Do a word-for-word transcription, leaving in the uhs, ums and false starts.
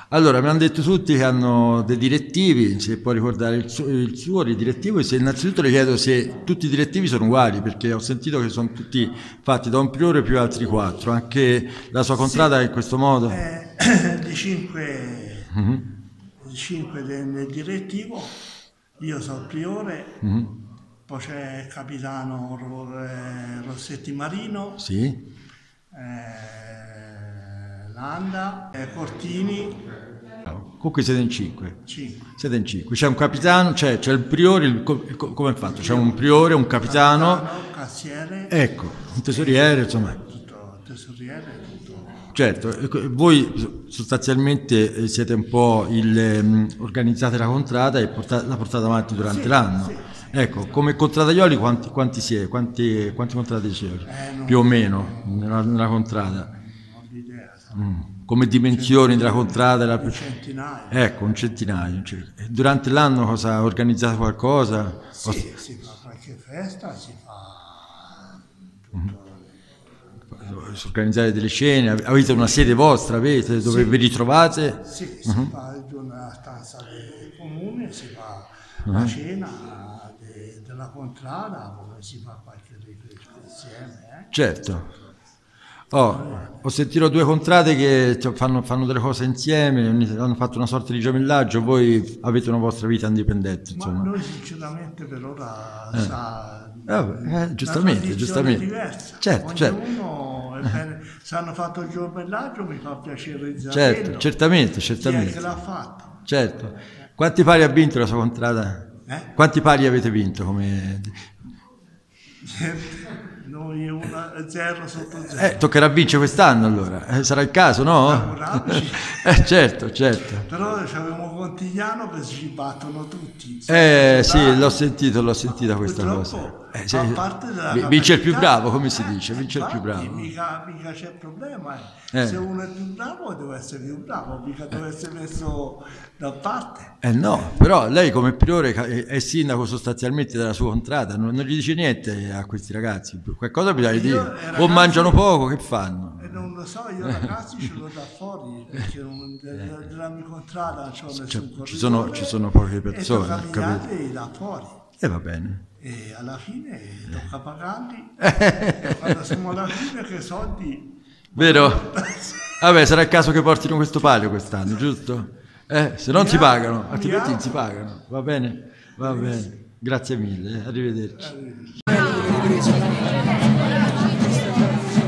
Allora, mi hanno detto tutti che hanno dei direttivi, se può ricordare il suo, il suo direttivo, e se innanzitutto le chiedo se tutti i direttivi sono uguali, perché ho sentito che sono tutti fatti da un priore più altri quattro, anche la sua contrada sì, è in questo modo? Eh, di cinque, mm-hmm. di cinque nel direttivo, io sono il priore, mm-hmm. poi c'è il capitano Rossetti Marino, sì. eh, Landa, eh, Cortini. Comunque siete in cinque. cinque. Siete in cinque. C'è un capitano, c'è il priore, il, come è fatto? C'è un priore, un capitano, capitano cassiere, ecco, un tesoriere, insomma. Tutto, tesoriere, tutto. Certo, voi sostanzialmente siete un po' il, um, organizzate la contrada e portate, la portate avanti durante sì, l'anno. Sì, sì, ecco, come contradaioli quanti, quanti siete? Quanti, quanti contradaioli? Eh, più o meno nella, nella contrada? Non ho l'idea. Mm. Come dimensioni della contrada? La... Un centinaio. Ecco, un centinaio. Cioè, durante l'anno cosa organizzate qualcosa? Sì, o... si fa qualche festa, si fa tutto. Mm-hmm. Organizzare delle cene, avete una sede vostra, avete, dove sì, vi ritrovate? Sì, si uh-huh. fa il giorno nella stanza del comune, si fa uh-huh. la cena de, della contrada, dove si fa qualche rifresco insieme. Eh? Certo. Oh, ho sentito due contrade che fanno, fanno delle cose insieme, hanno fatto una sorta di gemellaggio, voi avete una vostra vita indipendente. Insomma. Ma noi sinceramente per ora eh. sa, eh, eh, giustamente, giustamente. Diversa. Certo, certo. Bene, se hanno fatto il gemellaggio mi fa piacere di certo, certamente, certamente. Chi è che l'ha fatto? Certo. Quanti pari ha vinto la sua contrada? Eh? Quanti pari avete vinto? Come... Noi una zero sotto zero. Eh, toccherà vincere quest'anno allora, eh, sarà il caso, no? eh, certo, certo. Però abbiamo Contigliano che si battono tutti. Eh sì, l'ho sentito, l'ho sentita questa Purtroppo, cosa. Eh, sì. Vince capacità, il più bravo, come si dice, vince il più bravo. Mica, mica c'è problema, eh. Eh. Se uno è più bravo deve essere più bravo, mica deve essere messo da parte. Eh no, però lei come priore è sindaco sostanzialmente della sua contrada, non, non gli dice niente a questi ragazzi, qualcosa bisogna dire, o mangiano poco, che fanno? Eh, non lo so, io ragazzi ce l'ho da fuori, perché non, della, della mia contrada non c'ho nessun corridore. Ci sono, ci sono poche persone, e capito? Da fuori. E va bene. E alla fine tocca pagarli, quando siamo alla fine che soldi... Vero? Vabbè, sarà il caso che portino questo palio quest'anno, giusto? Eh, se non si pagano, altrimenti non si pagano. Va bene? Va bene. Grazie mille, arrivederci.